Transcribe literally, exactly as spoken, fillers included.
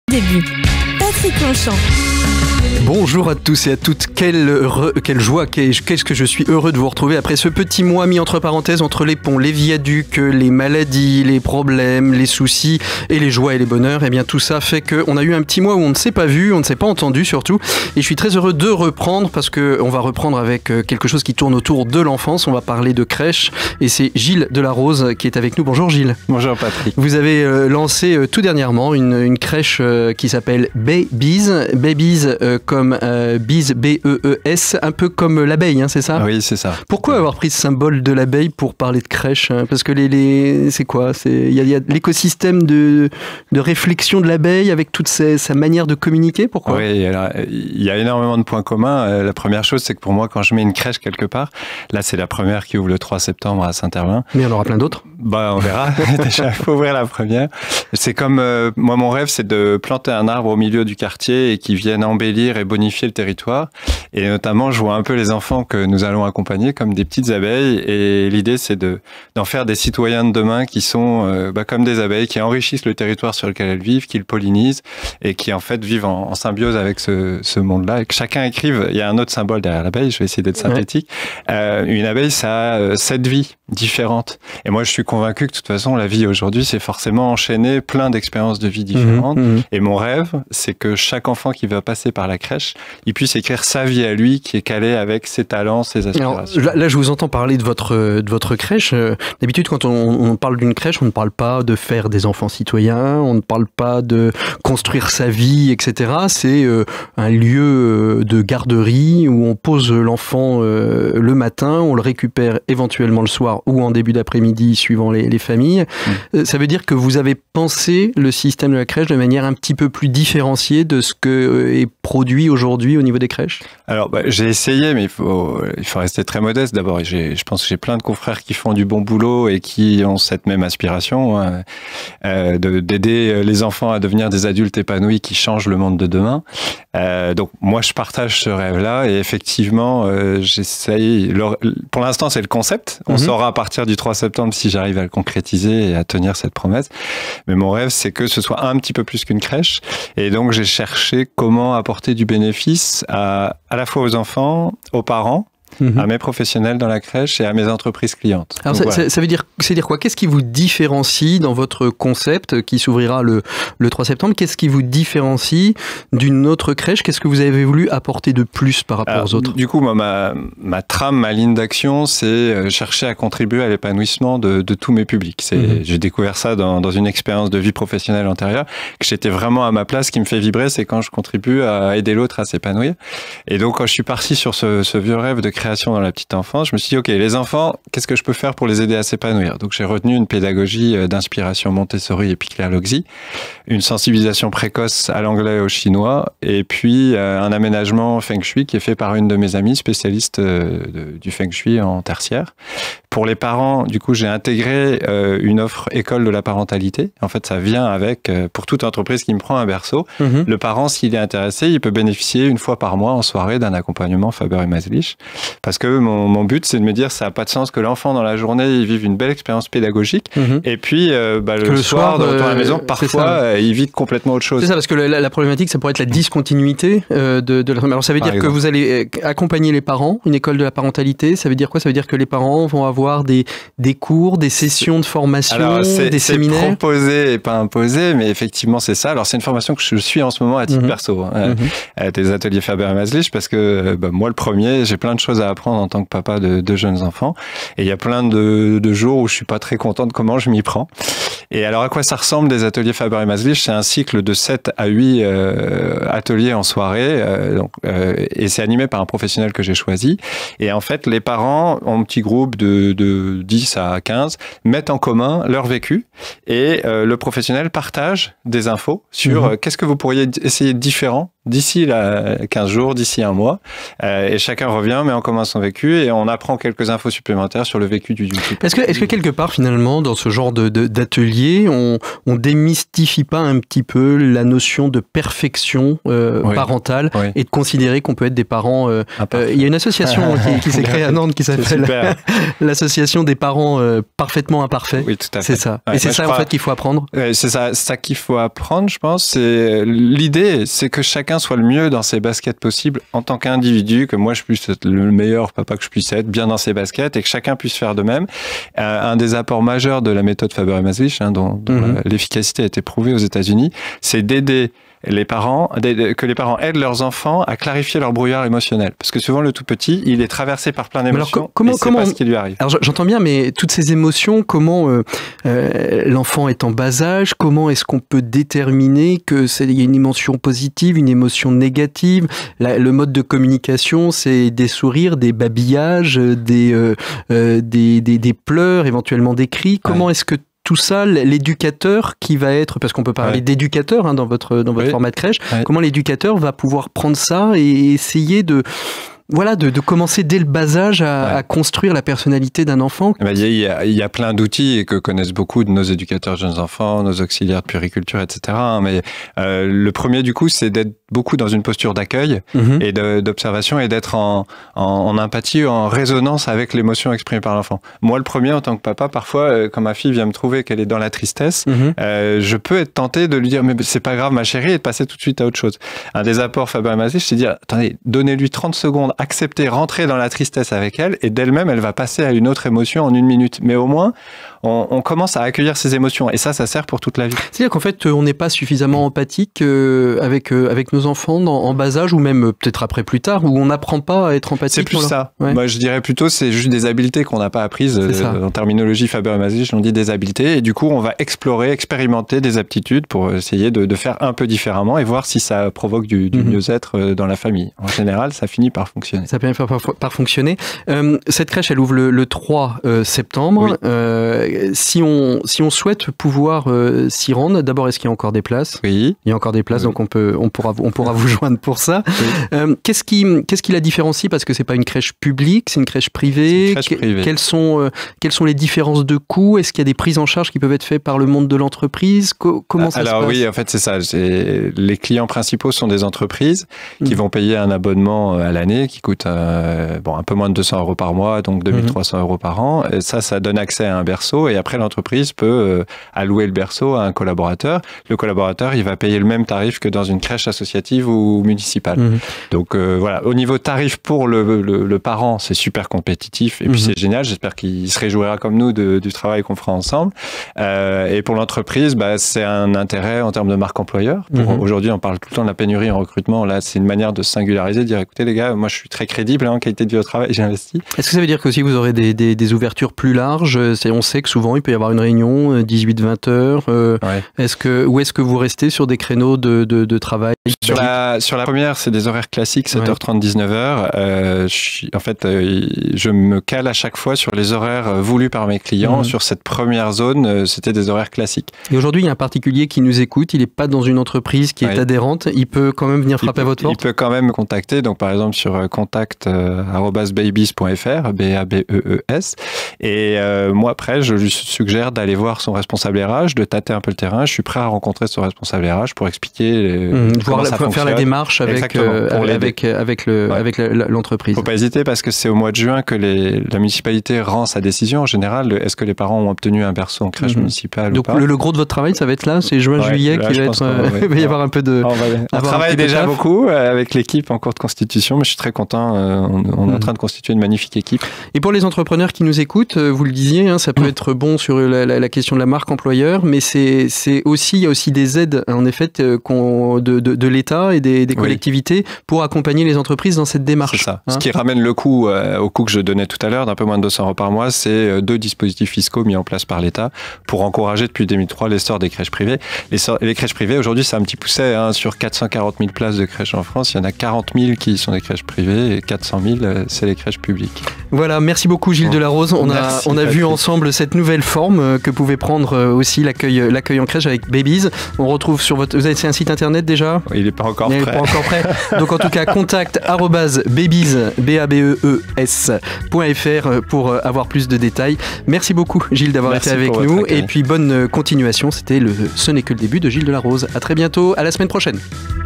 Début. Patrick Longchamp. Bonjour à tous et à toutes, quelle, re, quelle joie, qu'est-ce que je suis heureux de vous retrouver après ce petit mois mis entre parenthèses entre les ponts, les viaducs, les maladies, les problèmes, les soucis et les joies et les bonheurs. Et bien tout ça fait qu'on a eu un petit mois où on ne s'est pas vu, on ne s'est pas entendu surtout. Et je suis très heureux de reprendre parce qu'on va reprendre avec quelque chose qui tourne autour de l'enfance. On va parler de crèche et c'est Gilles Delarose qui est avec nous. Bonjour Gilles. Bonjour Patrick. Vous avez euh, lancé euh, tout dernièrement une, une crèche euh, qui s'appelle Babies. Babies euh, comme euh, Bees, B E E S, un peu comme l'abeille, hein, c'est ça? Oui, c'est ça. Pourquoi avoir pris ce symbole de l'abeille pour parler de crèche, hein? Parce que les, les, c'est quoi? Il y a, y a l'écosystème de, de réflexion de l'abeille avec toute ses, sa manière de communiquer. Pourquoi? Oui, il y a énormément de points communs. La première chose, c'est que pour moi, quand je mets une crèche quelque part, là, c'est la première qui ouvre le trois septembre à Saint-Herblain. Mais il y en aura plein d'autres. Bah, on verra. Déjà, il faut ouvrir la première. C'est comme, euh, moi, mon rêve, c'est de planter un arbre au milieu du quartier et qui vienne embellir et bonifier le territoire. Et notamment, je vois un peu les enfants que nous allons accompagner comme des petites abeilles. Et l'idée, c'est de, d'en faire des citoyens de demain qui sont euh, bah, comme des abeilles, qui enrichissent le territoire sur lequel elles vivent, qui le pollinisent et qui, en fait, vivent en, en symbiose avec ce, ce monde-là. Et que chacun écrive, il y a un autre symbole derrière l'abeille, je vais essayer d'être synthétique. Ouais. Euh, une abeille, ça a euh, sept vies différentes. Et moi, je suis convaincu que, de toute façon, la vie aujourd'hui, c'est forcément enchaîner plein d'expériences de vie différentes. Mmh, mmh. Et mon rêve, c'est que chaque enfant qui va passer par la crèche, il puisse écrire sa vie à lui, qui est calée avec ses talents, ses aspirations. Alors, là, là, je vous entends parler de votre, de votre crèche. D'habitude, quand on, on parle d'une crèche, on ne parle pas de faire des enfants citoyens, on ne parle pas de construire sa vie, et cetera. C'est euh, un lieu de garderie où on pose l'enfant euh, le matin, on le récupère éventuellement le soir ou en début d'après-midi, suivant les, les familles. Mmh. Ça veut dire que vous avez pensé le système de la crèche de manière un petit peu plus différenciée de ce que est produit aujourd'hui au niveau des crèches? Alors, bah, j'ai essayé, mais il faut, il faut rester très modeste. D'abord, j'ai, je pense que j'ai plein de confrères qui font du bon boulot et qui ont cette même aspiration, hein, euh, de, d'aider les enfants à devenir des adultes épanouis qui changent le monde de demain. Euh, donc, moi, je partage ce rêve-là et effectivement, euh, j'essaye. Pour l'instant, c'est le concept. On mm-hmm. saura à partir du trois septembre si j'arrive à le concrétiser et à tenir cette promesse. Mais mon rêve, c'est que ce soit un petit peu plus qu'une crèche. Et donc, j'ai cherché comment apporter du bénéfice à, à la fois aux enfants, aux parents, mmh. à mes professionnels dans la crèche et à mes entreprises clientes. Alors donc, ça, voilà. ça, ça veut dire, c'est dire quoi? Qu'est-ce qui vous différencie dans votre concept qui s'ouvrira le, le trois septembre? Qu'est-ce qui vous différencie d'une autre crèche? Qu'est-ce que vous avez voulu apporter de plus par rapport Alors, aux autres? Du coup, moi, ma, ma trame, ma ligne d'action, c'est chercher à contribuer à l'épanouissement de, de tous mes publics. C'est, mmh. J'ai découvert ça dans, dans une expérience de vie professionnelle antérieure, que j'étais vraiment à ma place. Ce qui me fait vibrer, c'est quand je contribue à aider l'autre à s'épanouir. Et donc, quand je suis parti sur ce, ce vieux rêve de création dans la petite enfance, je me suis dit, OK, les enfants, qu'est-ce que je peux faire pour les aider à s'épanouir? Donc, j'ai retenu une pédagogie d'inspiration Montessori et Picler-Logzi, une sensibilisation précoce à l'anglais et au chinois, et puis euh, un aménagement Feng Shui qui est fait par une de mes amies spécialiste euh, de, du Feng Shui en tertiaire. Pour les parents, du coup, j'ai intégré euh, une offre école de la parentalité. En fait, ça vient avec, euh, pour toute entreprise qui me prend un berceau, mmh. le parent, s'il est intéressé, il peut bénéficier une fois par mois en soirée d'un accompagnement Faber et Maslich. Parce que mon, mon but, c'est de me dire, ça n'a pas de sens que l'enfant, dans la journée, il vive une belle expérience pédagogique. Mmh. Et puis, euh, bah, le, le soir, soir de retour à la maison, parfois, euh, il vit complètement autre chose. C'est ça, parce que la, la problématique, ça pourrait être la discontinuité euh, de, de la... Alors, ça veut par dire exemple. que vous allez accompagner les parents, une école de la parentalité. Ça veut dire quoi? Ça veut dire que les parents vont avoir des, des cours, des sessions de formation, Alors, c'est, des c'est séminaires. C'est proposé et pas imposé, mais effectivement, c'est ça. Alors, c'est une formation que je suis en ce moment à titre mmh. perso, hein, mmh. des ateliers Faber et Maslich, parce que bah, moi, le premier, j'ai plein de choses à apprendre en tant que papa de, de jeunes enfants. Et il y a plein de, de jours où je suis pas très content de comment je m'y prends. Et alors, à quoi ça ressemble des ateliers Faber et Maslich? C'est un cycle de sept à huit euh, ateliers en soirée, euh, donc, euh, et c'est animé par un professionnel que j'ai choisi. Et en fait, les parents, en petits groupes de, de dix à quinze, mettent en commun leur vécu et euh, le professionnel partage des infos sur mmh. euh, qu'est-ce que vous pourriez essayer de différent d'ici là, quinze jours, d'ici un mois. Euh, et chacun revient, met en commun son vécu et on apprend quelques infos supplémentaires sur le vécu du YouTube. Est-ce que, est-ce que quelque part, finalement, dans ce genre de, de, d'atelier, on, on démystifie pas un petit peu la notion de perfection euh, oui. parentale oui. et de considérer qu'on peut être des parents... Euh, euh, il y a une association qui, qui s'est créée à Nantes qui s'appelle l'association des parents euh, parfaitement imparfaits. Oui, tout à fait. C'est ça. Ouais, et c'est ça, crois... en fait, qu'il faut apprendre. Ouais, c'est ça, ça qu'il faut apprendre, je pense. C'est... L'idée, c'est que chacun soit le mieux dans ses baskets possibles en tant qu'individu, que moi, je puisse être le meilleur papa que je puisse être, bien dans ses baskets, et que chacun puisse faire de même. Euh, un des apports majeurs de la méthode Faber et Maslich, hein, dont, dont mm-hmm. l'efficacité a été prouvée aux États-Unis, c'est d'aider les parents, que les parents aident leurs enfants à clarifier leur brouillard émotionnel. Parce que souvent, le tout petit, il est traversé par plein d'émotions alors, comment, et c'est comment, pas ce qui lui arrive. Alors, j'entends bien, mais toutes ces émotions, comment euh, euh, l'enfant est en bas âge, comment est-ce qu'on peut déterminer que c'est y a une émotion positive, une émotion négative? La, le mode de communication, c'est des sourires, des babillages, des, euh, euh, des, des, des pleurs, éventuellement des cris. Comment ouais. est-ce que tout ça, l'éducateur qui va être, parce qu'on peut parler ouais. d'éducateur hein, dans votre, dans votre oui. format de crèche, ouais. comment l'éducateur va pouvoir prendre ça et essayer de... Voilà, de, de commencer dès le bas âge à, ouais. à construire la personnalité d'un enfant. Il y a, il y a plein d'outils que connaissent beaucoup de nos éducateurs jeunes enfants, nos auxiliaires de puériculture, et cetera. Mais euh, le premier, du coup, c'est d'être beaucoup dans une posture d'accueil mmh. et de, d'observation et d'être en, en, en empathie, en résonance avec l'émotion exprimée par l'enfant. Moi, le premier, en tant que papa, parfois, quand ma fille vient me trouver qu'elle est dans la tristesse, mmh. euh, je peux être tenté de lui dire « mais c'est pas grave, ma chérie » et de passer tout de suite à autre chose. Un des apports Faber et Maslich, c'est de dire « attendez, donnez-lui trente secondes, accepter, rentrer dans la tristesse avec elle et d'elle-même, elle va passer à une autre émotion en une minute. » Mais au moins, on, on commence à accueillir ses émotions et ça, ça sert pour toute la vie. C'est-à-dire qu'en fait, on n'est pas suffisamment empathique euh, avec, euh, avec nos enfants dans, en bas âge ou même euh, peut-être après plus tard où on n'apprend pas à être empathique. C'est plus ça. Ouais. Moi, je dirais plutôt c'est juste des habiletés qu'on n'a pas apprises. Euh, en terminologie Faber et Maslich, on dit des habiletés et du coup, on va explorer, expérimenter des aptitudes pour essayer de, de faire un peu différemment et voir si ça provoque du, du mm-hmm. mieux-être dans la famille. En général, ça finit par fonctionner. Ça finit par, par, par fonctionner. Euh, cette crèche, elle ouvre le, le trois septembre. Oui. Euh, si on, si on souhaite pouvoir euh, s'y rendre, d'abord, est-ce qu'il y a encore des places? Oui. Il y a encore des places, oui. donc on, peut, on, pourra, on pourra vous joindre pour ça. Oui. Euh, qu'est-ce, qui, qu'est-ce qui la différencie? Parce que c'est pas une crèche publique, c'est une crèche privée. C'est une crèche privée. Quelles sont, euh, quelles sont les différences de coûts? Est-ce qu'il y a des prises en charge qui peuvent être faites par le monde de l'entreprise? Co- comment ça Alors, se passe? oui, en fait, c'est ça. C'est... Les clients principaux sont des entreprises qui mmh. vont payer un abonnement à l'année qui coûte euh, bon, un peu moins de deux cents euros par mois, donc deux mille trois cents mmh. euros par an. Et ça, ça donne accès à un berceau et après, l'entreprise peut euh, allouer le berceau à un collaborateur. Le collaborateur, il va payer le même tarif que dans une crèche associative ou municipale. Mmh. Donc euh, voilà, au niveau tarif pour le, le, le parent, c'est super compétitif et puis mmh. c'est génial. J'espère qu'il se réjouira comme nous de, du travail qu'on fera ensemble. Euh, et pour l'entreprise, bah, c'est un intérêt en termes de marque employeur. Pour, mmh. Aujourd'hui, on parle tout le temps de la pénurie en recrutement. Là, c'est une manière de se singulariser, de dire écoutez les gars, moi je suis très crédible hein, en qualité de vie au travail, j'ai investi. Est-ce que ça veut dire que si vous aurez des, des, des ouvertures plus larges? C'est, on sait que souvent il peut y avoir une réunion dix-huit vingt heures. Euh, ouais. Est-ce que, ou est-ce que vous restez sur des créneaux de, de, de travail? Sur la, sur la première, c'est des horaires classiques, sept heures trente, dix-neuf heures. Euh, je suis, en fait, euh, je me cale à chaque fois sur les horaires voulus par mes clients. Mmh. Sur cette première zone, euh, c'était des horaires classiques. Et aujourd'hui, il y a un particulier qui nous écoute, il n'est pas dans une entreprise qui est ouais. adhérente, il peut quand même venir frapper peut, à votre porte? Il peut quand même me contacter, donc par exemple sur contact arobase babies point f r, B A B E E S. Et euh, moi, après, je lui suggère d'aller voir son responsable R H, de tâter un peu le terrain. Je suis prêt à rencontrer son responsable R H pour expliquer euh, mmh, comment ça fonctionne. Faire la démarche avec, euh, avec, avec, le, ouais. avec l'entreprise. Il ne faut pas hésiter parce que c'est au mois de juin que les, la municipalité rend sa décision. En général, est-ce que les parents ont obtenu un berceau en crèche mmh. municipale Donc ou pas? Le, le gros de votre travail, ça va être là, c'est juin-juillet ouais, qui va être... Euh, ouais. Il va y avoir un peu de... On, va, on travaille déjà beaucoup avec l'équipe en cours de constitution, mais je suis très content. On, on mmh. est en train de constituer une magnifique équipe. Et pour les entrepreneurs qui nous écoutent, vous le disiez, hein, ça peut mmh. être bon sur la, la, la question de la marque employeur, mais c'est, c'est aussi, il y a aussi des aides, en effet, qu'on, de, de, de l'État et des, des collectivités oui. pour accompagner les entreprises dans cette démarche. C'est ça. Hein? Ce qui ramène le coût euh, au coût que je donnais tout à l'heure, d'un peu moins de deux cents euros par mois, c'est deux dispositifs fiscaux mis en place par l'État pour encourager depuis deux mille trois l'essor des crèches privées. L'essor, les crèches privées, aujourd'hui, c'est un petit pousset. Hein, sur quatre cent quarante mille places de crèches en France, il y en a quarante mille qui sont des crèches privées et quatre cent mille, c'est les crèches publiques. Voilà, merci beaucoup Gilles bon. Delarose. On merci, a, on a vu ensemble cette nouvelle forme que pouvait prendre aussi l'accueil, l'accueil en crèche avec Babies. On retrouve sur votre... Vous avez un site internet déjà ? Il n'est pas encore Il prêt. Pas encore prêt. Donc en tout cas, contact arobase babies, B A B E E S, point F R pour avoir plus de détails. Merci beaucoup Gilles d'avoir Merci été avec pour nous. votre accueil. Et puis bonne continuation. C'était le Ce n'est que le début de Gilles Delarose. À très bientôt, à la semaine prochaine.